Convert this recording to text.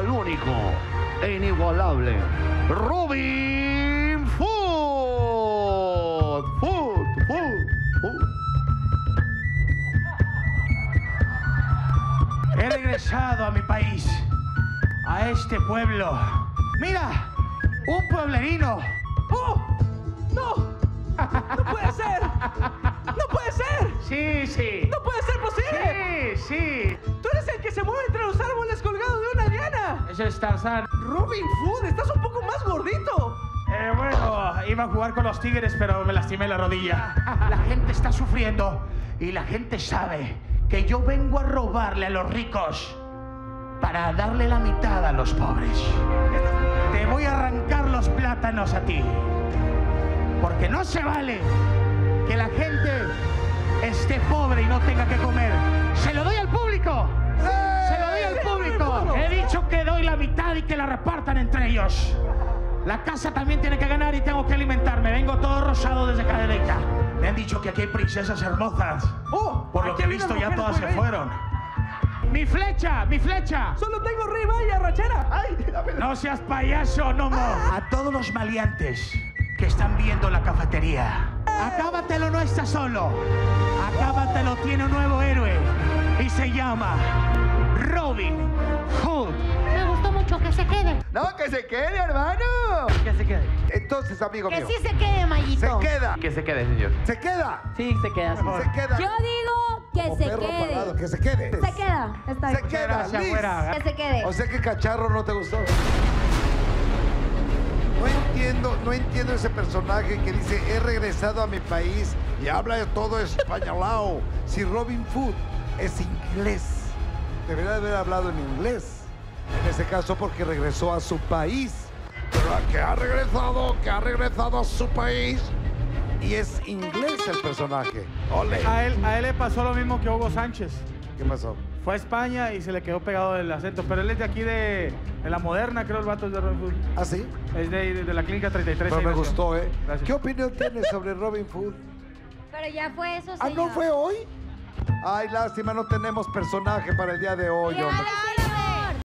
el único e inigualable Robin Hood. Hood. He regresado a mi país, a este pueblo. Mira, un pueblerino. ¡Oh! ¡No! ¡No puede ser! ¡No puede ser! Sí. ¡No puede ser posible! Sí. ¡Tú eres el que se mueve entre los árboles colgado de una liana! Ese es Tarzán. ¡Robin Hood! ¡Estás un poco más gordito! Bueno, iba a jugar con los Tigres, pero me lastimé la rodilla. La gente está sufriendo y la gente sabe que yo vengo a robarle a los ricos para darle la mitad a los pobres. Te voy a arrancar los plátanos a ti, porque no se vale que la gente esté pobre y no tenga que comer. ¡Se lo doy al público! ¡Se lo doy al público! He dicho que doy la mitad y que la repartan entre ellos. La casa también tiene que ganar y tengo que alimentarme. Vengo todo rosado desde Cadereyta. Me han dicho que aquí hay princesas hermosas. Por lo que he visto ya todas se fueron. ¡Mi flecha! ¡Mi flecha! ¡Solo tengo riba y arrachera! ¡Ay! No seas payaso, Nomo. A todos los maleantes que están viendo la cafetería. Acábatelo, no está solo. Acábatelo, tiene un nuevo héroe. Y se llama Robin Hood. Me gustó mucho, que se quede. No, que se quede, hermano. Que se quede. Entonces, amigo Que mío. sí se quede, Mayito. Se queda. Que se quede, señor. Se queda. Sí, se queda. Se queda. Yo digo que Como se perro parado, quede. que se quede. Se queda. Está Se bien. queda. Gracias, Liz. güera. Que se quede. O sea que Cacharro no te gustó. No entiendo ese personaje que dice he regresado a mi país y habla de todo españolao. Si Robin Hood es inglés, debería haber hablado en inglés. En ese caso porque regresó a su país. Pero que ha regresado a su país y es inglés el personaje. Ole. A él le pasó lo mismo que a Hugo Sánchez. ¿Qué pasó? Fue a España y se le quedó pegado el acento. Pero él es de aquí de la Moderna, creo, el vato es de Robin Hood. ¿Ah, sí? Es de la clínica 33. Pero ahí me nació. gustó, ¿eh? Gracias. ¿Qué opinión tienes sobre Robin Hood? Pero ya fue eso, Ah, señor. ¿no fue hoy? Ay, lástima, no tenemos personaje para el día de hoy, Ya, hombre. ay,